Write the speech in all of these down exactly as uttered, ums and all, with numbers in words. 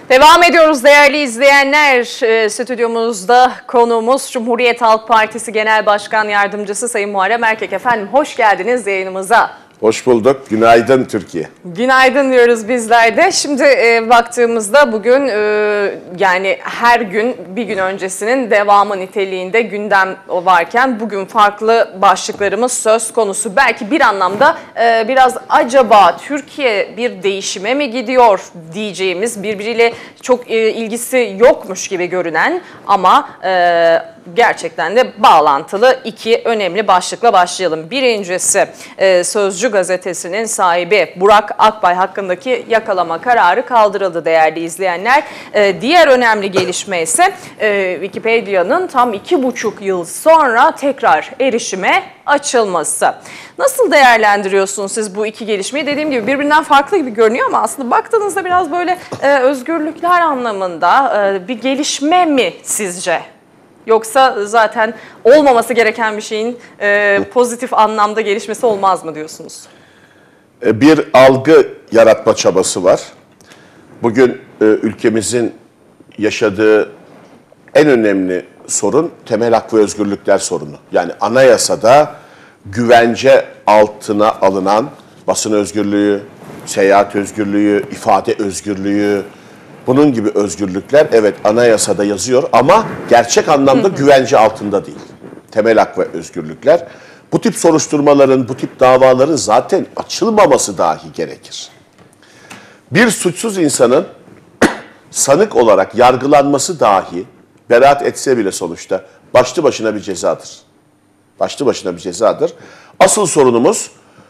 Devam ediyoruz değerli izleyenler. E, stüdyomuzda konuğumuz Cumhuriyet Halk Partisi Genel Başkan Yardımcısı Sayın Muharrem Erkek. Efendim hoş geldiniz yayınımıza. Hoş bulduk. Günaydın Türkiye. Günaydın diyoruz bizler de. Şimdi e, baktığımızda bugün e, yani her gün bir gün öncesinin devamı niteliğinde gündem varken bugün farklı başlıklarımız söz konusu. Belki bir anlamda e, biraz acaba Türkiye bir değişime mi gidiyor diyeceğimiz, birbiriyle çok e, ilgisi yokmuş gibi görünen ama e, gerçekten de bağlantılı iki önemli başlıkla başlayalım. Birincisi e, Sözcü gazetesinin sahibi Burak Akbay hakkındaki yakalama kararı kaldırıldı değerli izleyenler. E, diğer önemli gelişme ise e, Wikipedia'nın tam iki buçuk yıl sonra tekrar erişime açılması. Nasıl değerlendiriyorsunuz siz bu iki gelişmeyi? Dediğim gibi birbirinden farklı gibi görünüyor ama aslında baktığınızda biraz böyle e, özgürlükler anlamında e, bir gelişme mi sizce? Yoksa zaten olmaması gereken bir şeyin e, pozitif anlamda gelişmesi olmaz mı diyorsunuz? Bir algı yaratma çabası var. Bugün e, ülkemizin yaşadığı en önemli sorun temel hak ve özgürlükler sorunu. Yani anayasada güvence altına alınan basın özgürlüğü, seyahat özgürlüğü, ifade özgürlüğü, bunun gibi özgürlükler evet anayasada yazıyor ama gerçek anlamda hı hı. güvence altında değil. Temel hak ve özgürlükler. Bu tip soruşturmaların, bu tip davaların zaten açılmaması dahi gerekir. Bir suçsuz insanın sanık olarak yargılanması dahi beraat etse bile sonuçta başlı başına bir cezadır. Başlı başına bir cezadır. Asıl sorunumuz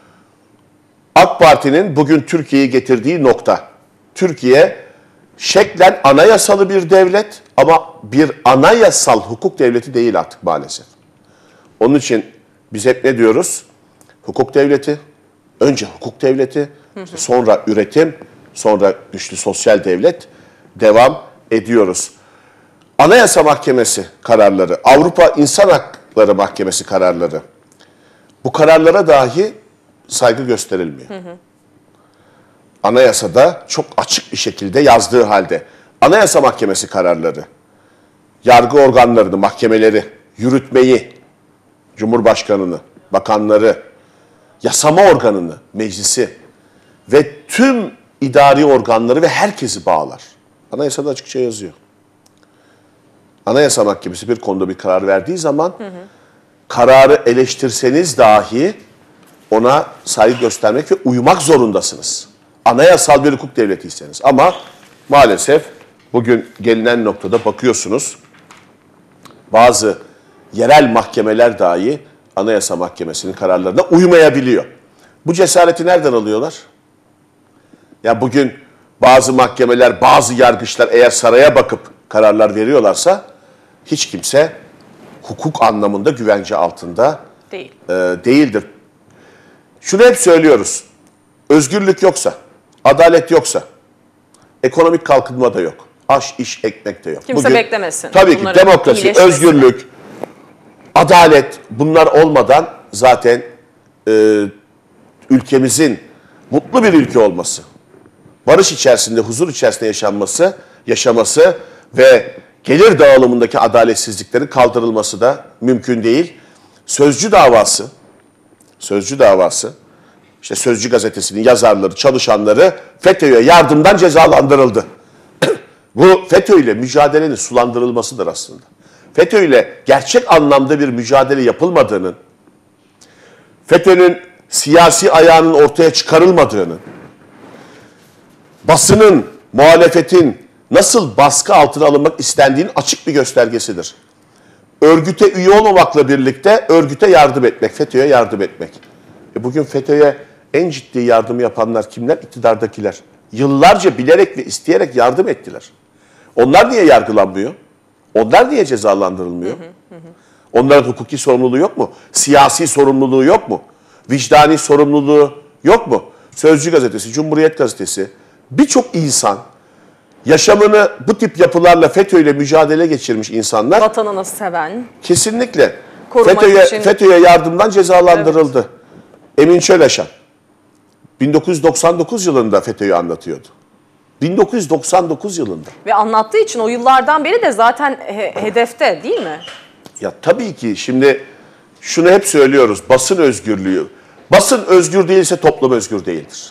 AK Parti'nin bugün Türkiye'yi getirdiği nokta. Türkiye şeklen anayasalı bir devlet ama bir anayasal hukuk devleti değil artık maalesef. Onun için biz hep ne diyoruz? Hukuk devleti, önce hukuk devleti, hı hı. sonra üretim, sonra güçlü sosyal devlet devam ediyoruz. Anayasa Mahkemesi kararları, Avrupa İnsan Hakları Mahkemesi kararları, bu kararlara dahi saygı gösterilmiyor. Hı hı. Anayasada çok açık bir şekilde yazdığı halde Anayasa Mahkemesi kararları, yargı organlarını, mahkemeleri, yürütmeyi, Cumhurbaşkanını, bakanları, yasama organını, meclisi ve tüm idari organları ve herkesi bağlar. Anayasada açıkça yazıyor. Anayasa Mahkemesi bir konuda bir karar verdiği zaman hı hı. kararı eleştirseniz dahi ona saygı göstermek ve uymak zorundasınız. Anayasal bir hukuk devletiyseniz. Ama maalesef bugün gelinen noktada bakıyorsunuz bazı yerel mahkemeler dahi Anayasa Mahkemesi'nin kararlarına uymayabiliyor. Bu cesareti nereden alıyorlar? Ya bugün bazı mahkemeler, bazı yargıçlar eğer saraya bakıp kararlar veriyorlarsa hiç kimse hukuk anlamında güvence altında Değil. e, değildir. Şunu hep söylüyoruz. Özgürlük yoksa, adalet yoksa, ekonomik kalkınma da yok. Aş, iş, ekmek de yok. Kimse Bugün, beklemesin. Tabii ki demokrasi, özgürlük, adalet bunlar olmadan zaten e, ülkemizin mutlu bir ülke olması, barış içerisinde, huzur içerisinde yaşanması, yaşaması ve gelir dağılımındaki adaletsizliklerin kaldırılması da mümkün değil. Sözcü davası, Sözcü davası, İşte Sözcü gazetesinin yazarları, çalışanları FETÖ'ye yardımdan cezalandırıldı. Bu FETÖ ile mücadelenin sulandırılmasıdır aslında. FETÖ ile gerçek anlamda bir mücadele yapılmadığının, FETÖ'nün siyasi ayağının ortaya çıkarılmadığının, basının, muhalefetin nasıl baskı altına alınmak istendiğinin açık bir göstergesidir. Örgüte üye olmamakla birlikte örgüte yardım etmek, FETÖ'ye yardım etmek. E bugün FETÖ'ye en ciddi yardım yapanlar kimler? İktidardakiler. Yıllarca bilerek ve isteyerek yardım ettiler. Onlar niye yargılanmıyor? Onlar niye cezalandırılmıyor? Hı hı hı. Onların hukuki sorumluluğu yok mu? Siyasi sorumluluğu yok mu? Vicdani sorumluluğu yok mu? Sözcü gazetesi, Cumhuriyet gazetesi, birçok insan yaşamını bu tip yapılarla FETÖ'yle mücadele geçirmiş insanlar. Vatanını seven. Kesinlikle. FETÖ'ye için... FETÖ'ye yardımdan cezalandırıldı. Evet. Emin Çöleşan bin dokuz yüz doksan dokuz yılında FETÖ'yü anlatıyordu. bin dokuz yüz doksan dokuz yılında. Ve anlattığı için o yıllardan beri de zaten he hedefte değil mi? Ya tabii ki şimdi şunu hep söylüyoruz. Basın özgürlüğü. Basın özgür değilse toplum özgür değildir.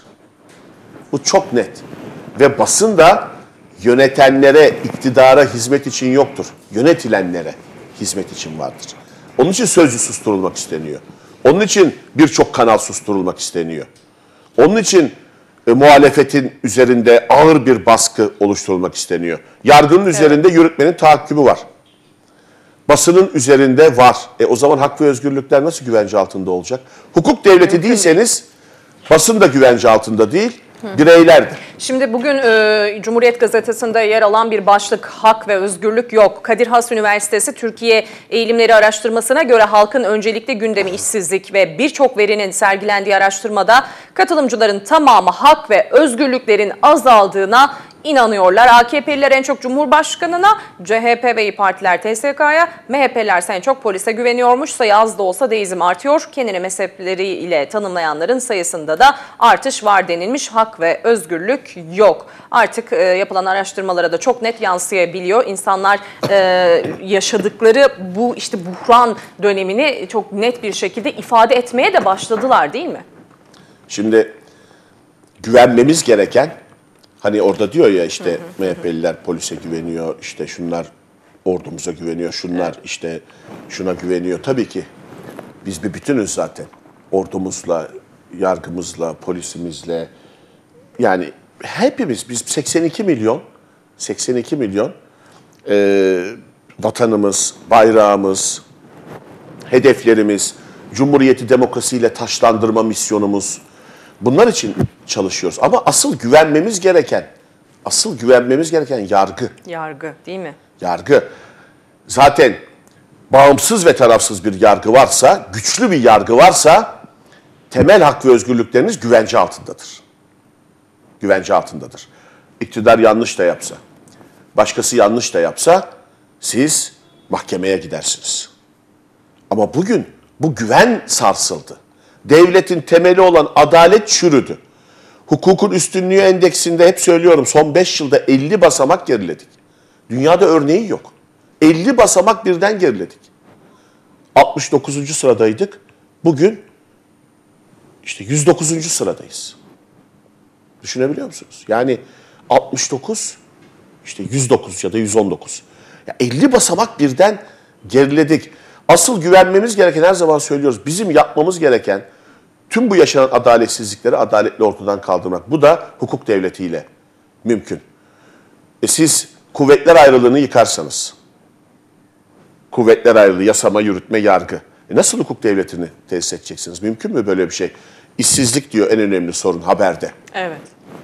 Bu çok net. Ve basın da yönetenlere, iktidara hizmet için yoktur. Yönetilenlere hizmet için vardır. Onun için sözcü susturulmak isteniyor. Onun için birçok kanal susturulmak isteniyor. Onun için e, muhalefetin üzerinde ağır bir baskı oluşturulmak isteniyor. Yargının evet. üzerinde yürütmenin tahakkümü var. Basının üzerinde var. E o zaman hak ve özgürlükler nasıl güvence altında olacak? Hukuk devleti Mümkün değilseniz basın da güvence altında değil, bireylerdir. Şimdi bugün e, Cumhuriyet Gazetesi'nde yer alan bir başlık hak ve özgürlük yok. Kadir Has Üniversitesi Türkiye Eğilimleri Araştırması'na göre halkın öncelikli gündemi işsizlik ve birçok verinin sergilendiği araştırmada katılımcıların tamamı hak ve özgürlüklerin azaldığına inanıyorlar. A K P'liler en çok Cumhurbaşkanı'na, C H P ve İYİ Partiler T S K'ya, M H P'liler en çok polise güveniyormuş. Sayı az da olsa deizm artıyor. Kendini mezhepleriyle tanımlayanların sayısında da artış var denilmiş. Hak ve özgürlük yok. Artık e, yapılan araştırmalara da çok net yansıyabiliyor. İnsanlar e, yaşadıkları bu işte buhran dönemini çok net bir şekilde ifade etmeye de başladılar değil mi? Şimdi güvenmemiz gereken, hani orada diyor ya işte hı hı, M H P'liler polise güveniyor, işte şunlar ordumuza güveniyor, şunlar evet. işte şuna güveniyor. Tabii ki biz bir bütünüz zaten. Ordumuzla, yargımızla, polisimizle. Yani hepimiz, biz seksen iki milyon, seksen iki milyon e, vatanımız, bayrağımız, hedeflerimiz, Cumhuriyeti demokrasiyle taşlandırma misyonumuz. Bunlar için çalışıyoruz. Ama asıl güvenmemiz gereken, asıl güvenmemiz gereken yargı. Yargı değil mi? Yargı. Zaten bağımsız ve tarafsız bir yargı varsa, güçlü bir yargı varsa temel hak ve özgürlükleriniz güvence altındadır. Güvence altındadır. İktidar yanlış da yapsa, başkası yanlış da yapsa siz mahkemeye gidersiniz. Ama bugün bu güven sarsıldı. Devletin temeli olan adalet çürüdü. Hukukun üstünlüğü endeksinde hep söylüyorum son beş yılda elli basamak geriledik. Dünyada örneği yok. elli basamak birden geriledik. altmış dokuzuncu sıradaydık. Bugün işte yüz dokuzuncu sıradayız. Düşünebiliyor musunuz? Yani altmış dokuz, işte yüz dokuz ya da yüz on dokuz. Ya elli basamak birden geriledik. Asıl güvenmemiz gereken, her zaman söylüyoruz, bizim yapmamız gereken tüm bu yaşanan adaletsizlikleri adaletle ortadan kaldırmak. Bu da hukuk devletiyle mümkün. E siz kuvvetler ayrılığını yıkarsanız, kuvvetler ayrılığı, yasama, yürütme, yargı. E nasıl hukuk devletini tesis edeceksiniz? Mümkün mü böyle bir şey? İşsizlik diyor en önemli sorun haberde. Evet.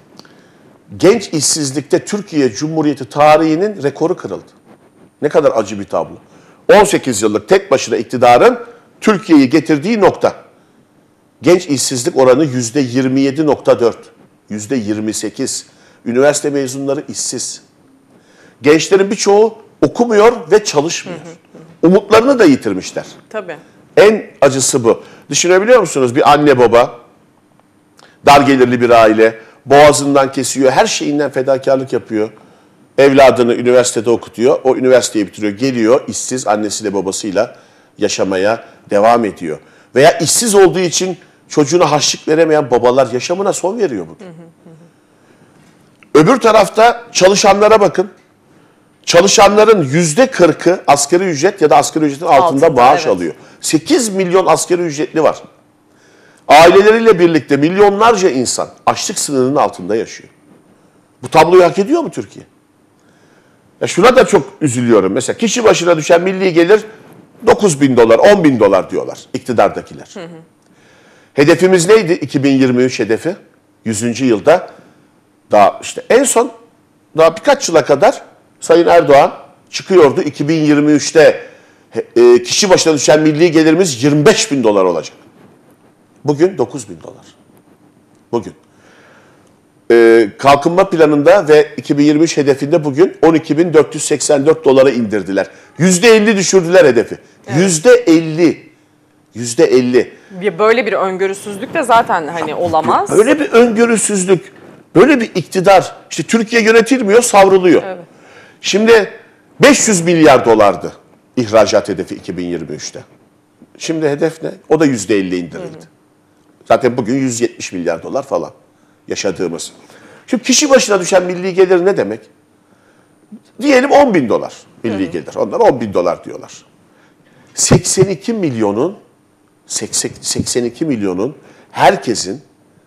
Genç işsizlikte Türkiye Cumhuriyeti tarihinin rekoru kırıldı. Ne kadar acı bir tablo. on sekiz yıllık tek başına iktidarın Türkiye'yi getirdiği nokta. Genç işsizlik oranı yüzde yirmi yedi nokta dört, yüzde yirmi sekiz. Üniversite mezunları işsiz. Gençlerin birçoğu okumuyor ve çalışmıyor. Hı hı hı. Umutlarını da yitirmişler. Tabii. En acısı bu. Düşünebiliyor musunuz? Bir anne baba, dar gelirli bir aile, boğazından kesiyor, her şeyinden fedakarlık yapıyor. Evladını üniversitede okutuyor, o üniversiteyi bitiriyor, geliyor işsiz annesiyle babasıyla yaşamaya devam ediyor. Veya işsiz olduğu için çocuğuna harçlık veremeyen babalar yaşamına son veriyor bugün. Hı hı hı. Öbür tarafta çalışanlara bakın. Çalışanların yüzde kırkı asgari ücret ya da asgari ücretin altında, altında maaş evet. alıyor. sekiz milyon asgari ücretli var. Aileleriyle birlikte milyonlarca insan açlık sınırının altında yaşıyor. Bu tabloyu hak ediyor mu Türkiye? Ya şuna da çok üzülüyorum. Mesela kişi başına düşen milli gelir dokuz bin dolar, on bin dolar diyorlar iktidardakiler. Hı hı. Hedefimiz neydi iki bin yirmi üç hedefi? yüzüncü yılda daha işte en son daha birkaç yıla kadar Sayın Erdoğan çıkıyordu. iki bin yirmi üçte e, kişi başına düşen milli gelirimiz yirmi beş bin dolar olacak. Bugün dokuz bin dolar. Bugün. E, kalkınma planında ve iki bin yirmi üç hedefinde bugün on iki bin dört yüz seksen dört dolara indirdiler. yüzde elli düşürdüler hedefi. yüzde elli. yüzde elli. Böyle bir öngörüsüzlük de zaten hani olamaz. Böyle bir öngörüsüzlük Böyle bir iktidar, işte Türkiye yönetilmiyor, savruluyor. Evet. Şimdi beş yüz milyar dolardı ihracat hedefi iki bin yirmi üçte. Şimdi hedef ne? O da yüzde elli indirildi. Hı hı. Zaten bugün yüz yetmiş milyar dolar falan yaşadığımız. Şimdi kişi başına düşen milli gelir ne demek? Diyelim on bin dolar milli hı hı. gelir. Onlar on bin dolar diyorlar. seksen iki milyonun seksen iki milyonun herkesin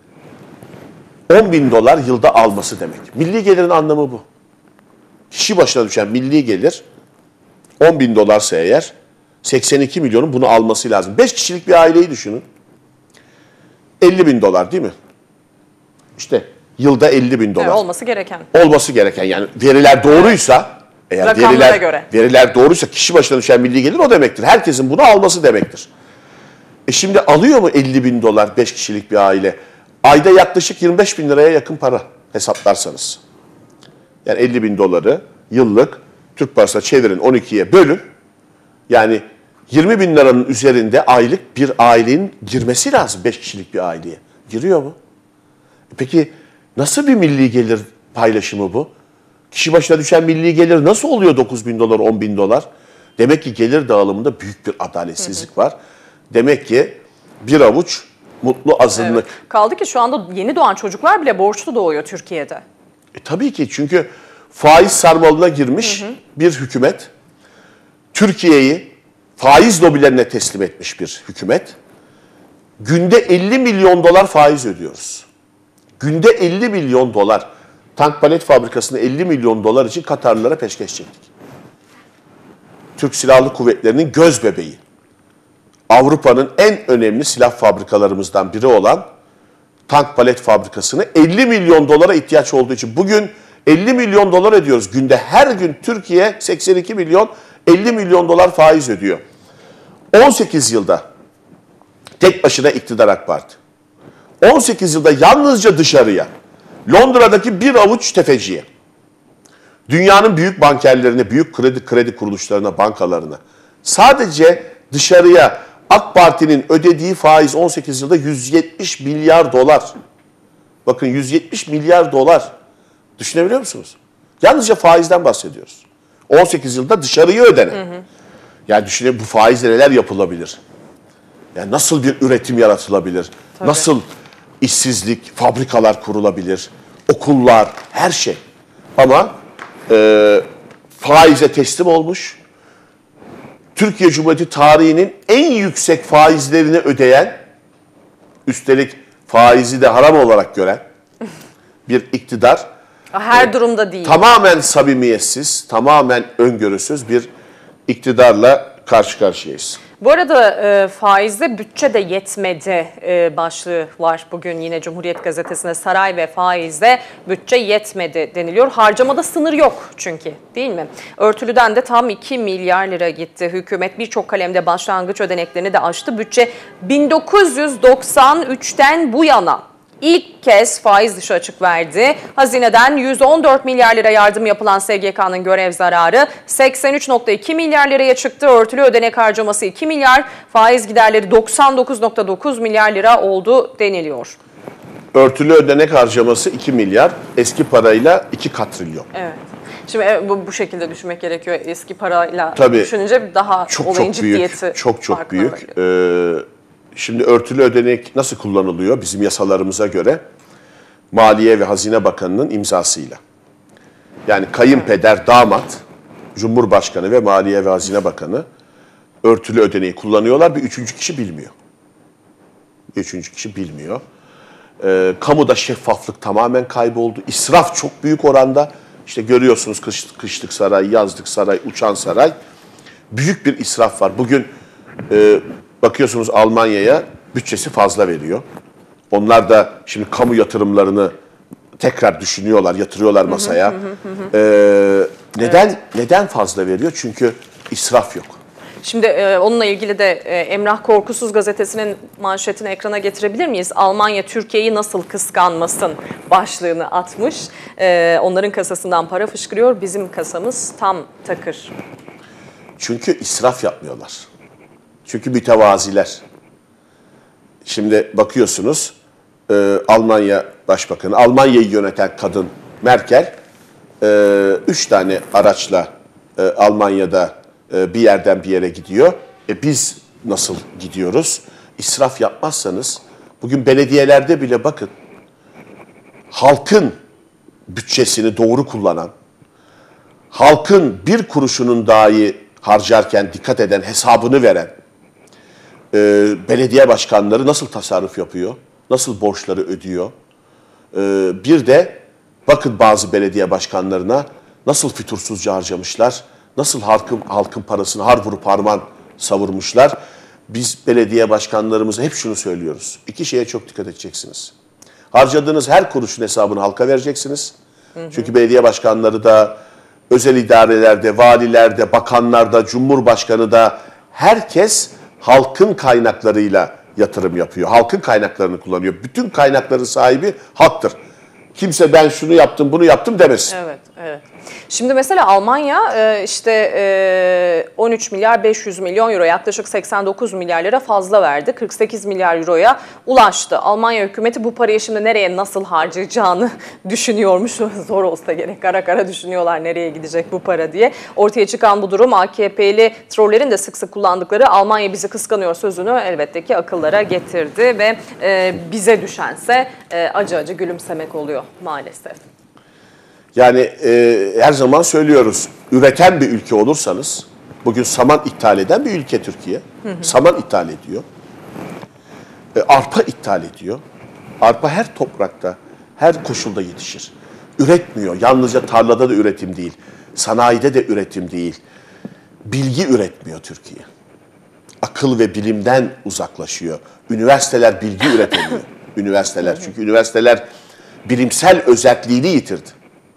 on bin dolar yılda alması demek. Milli gelirin anlamı bu. Kişi başına düşen milli gelir on bin dolarsa eğer seksen iki milyonun bunu alması lazım. beş kişilik bir aileyi düşünün. elli bin dolar değil mi? İşte yılda elli bin dolar. Evet, olması gereken. Olması gereken yani veriler doğruysa eğer Rakamlara veriler, göre. veriler doğruysa kişi başına düşen milli gelir o demektir. Herkesin bunu alması demektir. E şimdi alıyor mu elli bin dolar beş kişilik bir aile? Ayda yaklaşık yirmi beş bin liraya yakın para hesaplarsanız. Yani elli bin doları yıllık Türk parasına çevirin on ikiye bölün. Yani yirmi bin liranın üzerinde aylık bir ailenin girmesi lazım beş kişilik bir aileye. Giriyor mu? Peki nasıl bir milli gelir paylaşımı bu? Kişi başına düşen milli gelir nasıl oluyor dokuz bin dolar, on bin dolar? Demek ki gelir dağılımında büyük bir adaletsizlik hı hı. var. Demek ki bir avuç mutlu azınlık. Evet. Kaldı ki şu anda yeni doğan çocuklar bile borçlu doğuyor Türkiye'de. E, tabii ki çünkü faiz sarmalına girmiş hı hı. bir hükümet, Türkiye'yi faiz lobilerine teslim etmiş bir hükümet. Günde elli milyon dolar faiz ödüyoruz. Günde elli milyon dolar. Tank palet fabrikasında elli milyon dolar için Katarlılara peşkeş çektik. Türk Silahlı Kuvvetleri'nin göz bebeği. Avrupa'nın en önemli silah fabrikalarımızdan biri olan tank palet fabrikasını elli milyon dolara ihtiyaç olduğu için bugün elli milyon dolar ödüyoruz. Günde her gün Türkiye seksen iki milyon elli milyon dolar faiz ödüyor. on sekiz yılda tek başına iktidar AK Parti. on sekiz yılda yalnızca dışarıya, Londra'daki bir avuç tefeciye, dünyanın büyük bankerlerine, büyük kredi kredi kuruluşlarına, bankalarına, sadece dışarıya AK Parti'nin ödediği faiz on sekiz yılda yüz yetmiş milyar dolar. Bakın yüz yetmiş milyar dolar. Düşünebiliyor musunuz? Yalnızca faizden bahsediyoruz. on sekiz yılda dışarıya ödenen. Hı hı. Yani düşünelim bu faizle neler yapılabilir? Yani nasıl bir üretim yaratılabilir? Tabii. Nasıl işsizlik, fabrikalar kurulabilir? Okullar, her şey. Ama e, faize teslim olmuş, Türkiye Cumhuriyeti tarihinin en yüksek faizlerini ödeyen, üstelik faizi de haram olarak gören bir iktidar. Her e, durumda değil. Tamamen samimiyetsiz, tamamen öngörüsüz bir iktidarla karşı karşıyayız. Bu arada e, faizde bütçe de yetmedi e, başlığı var bugün yine Cumhuriyet Gazetesi'nde. Saray ve faizde bütçe yetmedi deniliyor. Harcamada sınır yok çünkü, değil mi? Örtülüden de tam iki milyar lira gitti. Hükümet birçok kalemde başlangıç ödeneklerini de aştı. Bütçe bin dokuz yüz doksan üçten bu yana İlk kez faiz dışı açık verdi. Hazineden yüz on dört milyar lira yardım yapılan S G K'nın görev zararı seksen üç nokta iki milyar liraya çıktı. Örtülü ödenek harcaması iki milyar, faiz giderleri doksan dokuz nokta dokuz milyar lira oldu deniliyor. Örtülü ödenek harcaması iki milyar, eski parayla iki katrilyon. Evet. Şimdi bu, bu şekilde düşünmek gerekiyor. Eski parayla Tabii, düşününce daha çok, olayın çok büyük, ciddiyeti. Çok çok büyük. Ee, Şimdi örtülü ödenek nasıl kullanılıyor bizim yasalarımıza göre? Maliye ve Hazine Bakanı'nın imzasıyla. Yani kayınpeder, damat, Cumhurbaşkanı ve Maliye ve Hazine Bakanı örtülü ödeneği kullanıyorlar. Bir üçüncü kişi bilmiyor. Bir üçüncü kişi bilmiyor. Ee, kamuda şeffaflık tamamen kayboldu. İsraf çok büyük oranda. İşte görüyorsunuz kış, kışlık saray, yazlık saray, uçan saray. Büyük bir israf var. Bugün e, bakıyorsunuz Almanya'ya bütçesi fazla veriyor. Onlar da şimdi kamu yatırımlarını tekrar düşünüyorlar, yatırıyorlar masaya. Hı hı hı hı. Ee, neden evet. neden fazla veriyor? Çünkü israf yok. Şimdi e, onunla ilgili de e, Emrah Korkusuz gazetesinin manşetini ekrana getirebilir miyiz? Almanya Türkiye'yi nasıl kıskanmasın başlığını atmış. E, onların kasasından para fışkırıyor, bizim kasamız tam takır. Çünkü israf yapmıyorlar. Çünkü mütevaziler. Şimdi bakıyorsunuz e, Almanya Başbakanı, Almanya'yı yöneten kadın Merkel, e, üç tane araçla e, Almanya'da e, bir yerden bir yere gidiyor. E, biz nasıl gidiyoruz? İsraf yapmazsanız, bugün belediyelerde bile bakın, halkın bütçesini doğru kullanan, halkın bir kuruşunun dahi harcarken dikkat eden, hesabını veren e, belediye başkanları nasıl tasarruf yapıyor, nasıl borçları ödüyor. E, bir de bakın bazı belediye başkanlarına nasıl fütursuzca harcamışlar, nasıl halkın, halkın parasını har vurup harman savurmuşlar. Biz belediye başkanlarımıza hep şunu söylüyoruz. İki şeye çok dikkat edeceksiniz. Harcadığınız her kuruşun hesabını halka vereceksiniz. Hı hı. Çünkü belediye başkanları da, özel idarelerde, valilerde, bakanlarda, cumhurbaşkanı da herkes halkın kaynaklarıyla yatırım yapıyor. Halkın kaynaklarını kullanıyor. Bütün kaynakların sahibi halktır. Kimse ben şunu yaptım, bunu yaptım demesin. Evet, evet. Şimdi mesela Almanya işte on üç milyar beş yüz milyon euro, yaklaşık seksen dokuz milyar lira fazla verdi. kırk sekiz milyar euroya ulaştı. Almanya hükümeti bu parayı şimdi nereye nasıl harcayacağını düşünüyormuş. Zor olsa gerek, kara kara düşünüyorlar nereye gidecek bu para diye. Ortaya çıkan bu durum A K P'li trollerin de sık sık kullandıkları Almanya bizi kıskanıyor sözünü elbette ki akıllara getirdi ve bize düşense acı acı gülümsemek oluyor maalesef. Yani e, her zaman söylüyoruz, üreten bir ülke olursanız, bugün saman ithal eden bir ülke Türkiye, hı hı. saman ithal ediyor, e, arpa ithal ediyor, arpa her toprakta, her koşulda yetişir. Üretmiyor, yalnızca tarlada da üretim değil, sanayide de üretim değil, bilgi üretmiyor Türkiye. Akıl ve bilimden uzaklaşıyor. Üniversiteler bilgi üretemiyor, üniversiteler. Çünkü üniversiteler bilimsel özelliğini yitirdi.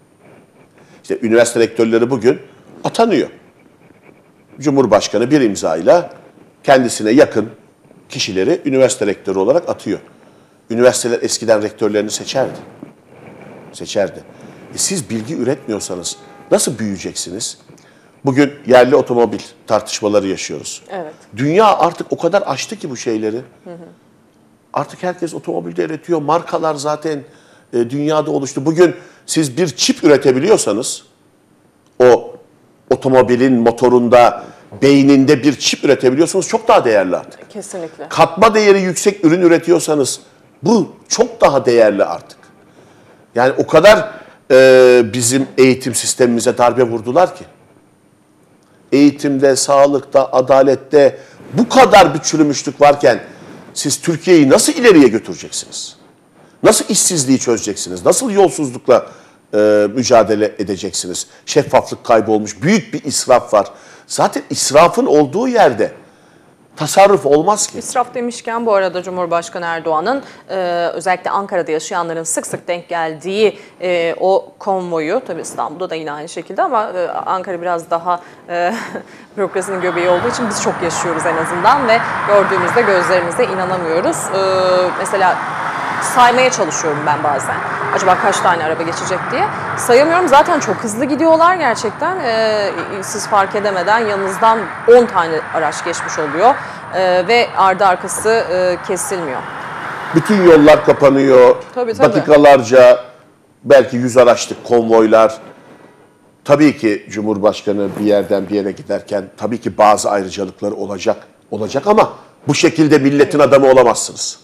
İşte üniversite rektörleri bugün atanıyor. Cumhurbaşkanı bir imzayla kendisine yakın kişileri üniversite rektörü olarak atıyor. Üniversiteler eskiden rektörlerini seçerdi. Seçerdi. E siz bilgi üretmiyorsanız nasıl büyüyeceksiniz? Bugün yerli otomobil tartışmaları yaşıyoruz. Evet. Dünya artık o kadar aştı ki bu şeyleri. Hı hı. Artık herkes otomobilde üretiyor. Markalar zaten e, dünyada oluştu. Bugün siz bir çip üretebiliyorsanız, o otomobilin motorunda, beyninde bir çip üretebiliyorsanız çok daha değerli artık. Kesinlikle. Katma değeri yüksek ürün üretiyorsanız bu çok daha değerli artık. Yani o kadar e, bizim eğitim sistemimize darbe vurdular ki. Eğitimde, sağlıkta, adalette bu kadar bir çürümüşlük varken siz Türkiye'yi nasıl ileriye götüreceksiniz? Nasıl işsizliği çözeceksiniz? Nasıl yolsuzlukla e, mücadele edeceksiniz? Şeffaflık kaybolmuş, büyük bir israf var. Zaten israfın olduğu yerde tasarruf olmaz ki. İsraf demişken bu arada Cumhurbaşkanı Erdoğan'ın e, özellikle Ankara'da yaşayanların sık sık denk geldiği e, o konvoyu, tabii İstanbul'da da yine aynı şekilde ama e, Ankara biraz daha e, bürokrasinin göbeği olduğu için biz çok yaşıyoruz en azından ve gördüğümüzde gözlerimize inanamıyoruz. E, mesela saymaya çalışıyorum ben bazen. Acaba kaç tane araba geçecek diye. Sayamıyorum. Zaten çok hızlı gidiyorlar gerçekten. Ee, siz fark edemeden yanınızdan on tane araç geçmiş oluyor. Ee, ve ardı arkası e, kesilmiyor. Bütün yollar kapanıyor. Tabii, tabii. Dakikalarca belki yüz araçlık konvoylar. Tabii ki Cumhurbaşkanı bir yerden bir yere giderken tabii ki bazı ayrıcalıkları olacak. Olacak ama bu şekilde milletin adamı olamazsınız.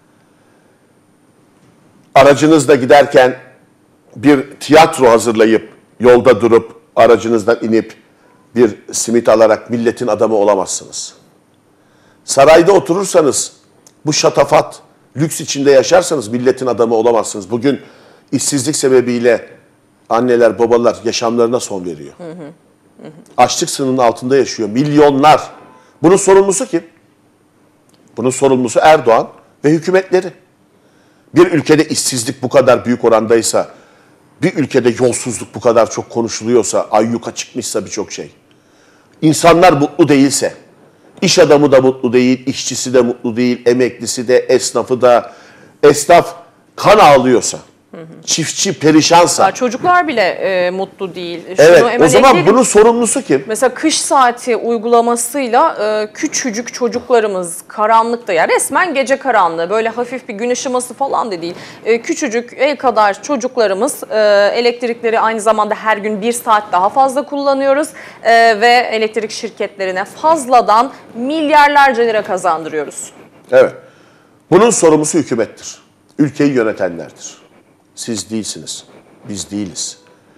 Aracınızla giderken bir tiyatro hazırlayıp, yolda durup, aracınızdan inip bir simit alarak milletin adamı olamazsınız. Sarayda oturursanız, bu şatafat, lüks içinde yaşarsanız milletin adamı olamazsınız. Bugün işsizlik sebebiyle anneler, babalar yaşamlarına son veriyor. Hı hı. Hı hı. Açlık sınırının altında yaşıyor milyonlar. Bunun sorumlusu kim? Bunun sorumlusu Erdoğan ve hükümetleri. Bir ülkede işsizlik bu kadar büyük orandaysa, bir ülkede yolsuzluk bu kadar çok konuşuluyorsa, ayyuka çıkmışsa birçok şey, İnsanlar mutlu değilse, iş adamı da mutlu değil, işçisi de mutlu değil, emeklisi de, esnafı da, esnaf kan ağlıyorsa, çiftçi perişansa. Ya çocuklar bile e, mutlu değil. Şunu Evet, hemen o zaman ekleyelim. bunun sorumlusu kim? Mesela kış saati uygulamasıyla e, küçücük çocuklarımız karanlıkta, ya resmen gece karanlığı, böyle hafif bir gün ışıması falan da değil. E, küçücük el kadar çocuklarımız e, elektrikleri aynı zamanda her gün bir saat daha fazla kullanıyoruz e, ve elektrik şirketlerine fazladan milyarlarca lira kazandırıyoruz. Evet. Bunun sorumlusu hükümettir. Ülkeyi yönetenlerdir. Siz değilsiniz. Biz değiliz.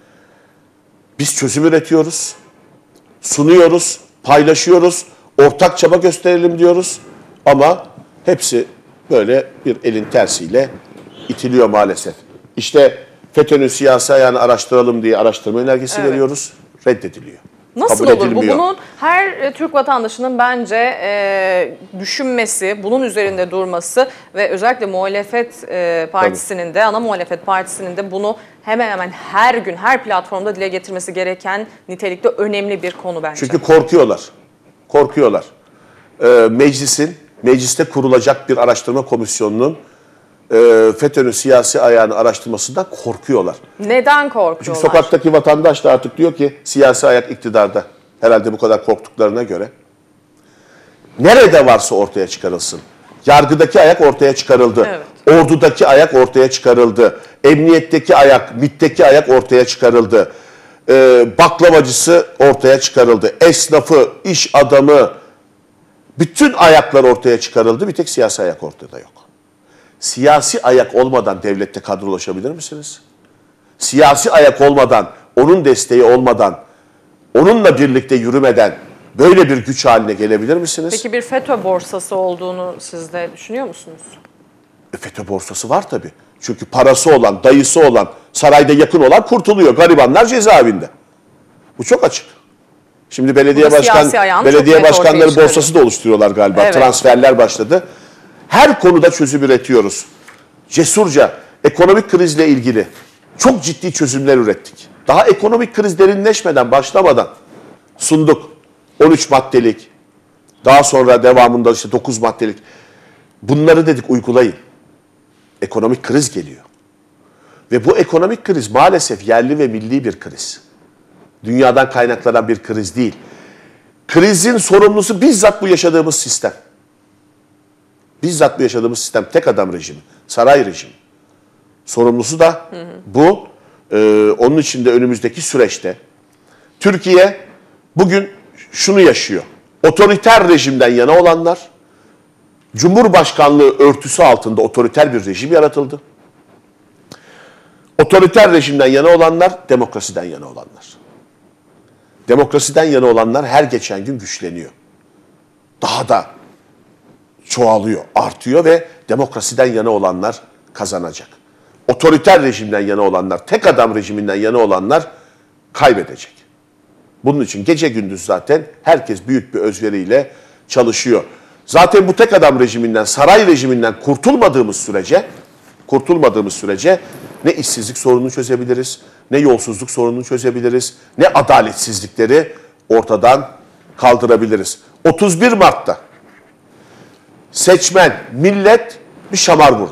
Biz çözüm üretiyoruz, sunuyoruz, paylaşıyoruz, ortak çaba gösterelim diyoruz. Ama hepsi böyle bir elin tersiyle itiliyor maalesef. İşte FETÖ'nün siyasi ayağını araştıralım diye araştırma önergesi evet. veriyoruz, reddediliyor. Nasıl olur bu? Bunun her e, Türk vatandaşının bence e, düşünmesi, bunun üzerinde durması ve özellikle muhalefet e, partisinin Tabii. de, ana muhalefet partisinin de bunu hemen hemen her gün, her platformda dile getirmesi gereken nitelikte önemli bir konu bence. Çünkü korkuyorlar. Korkuyorlar. E, meclisin, mecliste kurulacak bir araştırma komisyonunun e, FETÖ'nün siyasi ayağını araştırmasından korkuyorlar. Neden korkuyorlar? Çünkü sokaktaki vatandaş da artık diyor ki siyasi ayak iktidarda. Herhalde bu kadar korktuklarına göre. Nerede varsa ortaya çıkarılsın. Yargıdaki ayak ortaya çıkarıldı. Evet. Ordudaki ayak ortaya çıkarıldı. Emniyetteki ayak, MİT'teki ayak ortaya çıkarıldı. Ee, baklavacısı ortaya çıkarıldı. Esnafı, iş adamı, bütün ayaklar ortaya çıkarıldı. Bir tek siyasi ayak ortada yok. Siyasi ayak olmadan devlette kadrolaşabilir misiniz? Siyasi ayak olmadan, onun desteği olmadan, onunla birlikte yürümeden böyle bir güç haline gelebilir misiniz? Peki bir FETÖ borsası olduğunu siz de düşünüyor musunuz? E, FETÖ borsası var tabii. Çünkü parası olan, dayısı olan, sarayda yakın olan kurtuluyor. Garibanlar cezaevinde. Bu çok açık. Şimdi belediye başkan, belediye başkanları borsası da oluşturuyorlar galiba. Evet. Transferler başladı. Her konuda çözüm üretiyoruz. Cesurca ekonomik krizle ilgili çok ciddi çözümler ürettik. Daha ekonomik kriz derinleşmeden, başlamadan sunduk. on üç maddelik, daha sonra devamında işte dokuz maddelik. Bunları dedik uygulayın. Ekonomik kriz geliyor. Ve bu ekonomik kriz maalesef yerli ve milli bir kriz. Dünyadan kaynaklanan bir kriz değil. Krizin sorumlusu bizzat bu yaşadığımız sistem. Bizzat bu yaşadığımız sistem tek adam rejimi, saray rejimi. Sorumlusu da hı hı. bu. Ee, onun için de önümüzdeki süreçte Türkiye bugün şunu yaşıyor. Otoriter rejimden yana olanlar, Cumhurbaşkanlığı örtüsü altında otoriter bir rejim yaratıldı. Otoriter rejimden yana olanlar, demokrasiden yana olanlar. Demokrasiden yana olanlar her geçen gün güçleniyor. Daha da çoğalıyor, artıyor ve demokrasiden yana olanlar kazanacak. Otoriter rejimden yana olanlar, tek adam rejiminden yana olanlar kaybedecek. Bunun için gece gündüz zaten herkes büyük bir özveriyle çalışıyor. Zaten bu tek adam rejiminden, saray rejiminden kurtulmadığımız sürece, kurtulmadığımız sürece ne işsizlik sorununu çözebiliriz, ne yolsuzluk sorununu çözebiliriz, ne adaletsizlikleri ortadan kaldırabiliriz. otuz bir Mart'ta seçmen, millet bir şamar vurdu.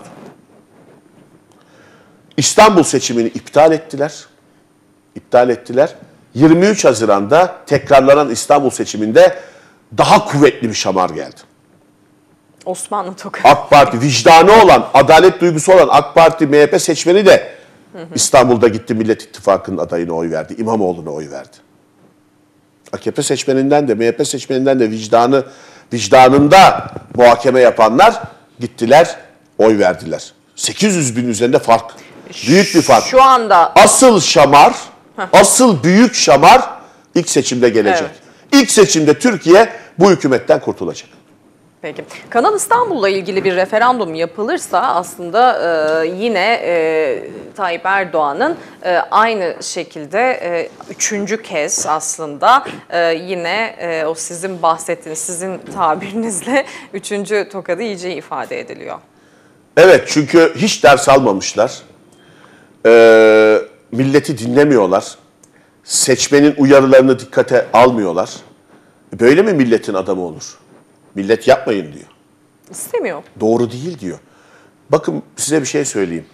İstanbul seçimini iptal ettiler. İptal ettiler. yirmi üç Haziran'da tekrarlanan İstanbul seçiminde daha kuvvetli bir şamar geldi. Osmanlı tokadı. AK Parti vicdanı olan, adalet duygusu olan AK Parti, M H P seçmeni de hı hı. İstanbul'da gitti Millet İttifakı'nın adayına oy verdi. İmamoğlu'na oy verdi. A K P seçmeninden de M H P seçmeninden de vicdanı vicdanında muhakeme yapanlar gittiler, oy verdiler. sekiz yüz bin üzerinde fark. Büyük bir fark. Şu anda asıl şamar, asıl büyük şamar ilk seçimde gelecek. Evet. İlk seçimde Türkiye bu hükümetten kurtulacak. Peki. Kanal İstanbul'la ilgili bir referandum yapılırsa aslında e, yine e, Tayyip Erdoğan'ın e, aynı şekilde e, üçüncü kez aslında e, yine e, o sizin bahsettiğiniz, sizin tabirinizle üçüncü tokadı yiyeceği ifade ediliyor. Evet, çünkü hiç ders almamışlar. Ee, milleti dinlemiyorlar. Seçmenin uyarılarını dikkate almıyorlar. Böyle mi milletin adamı olur? Millet yapmayın diyor. İstemiyor. Doğru değil diyor. Bakın size bir şey söyleyeyim.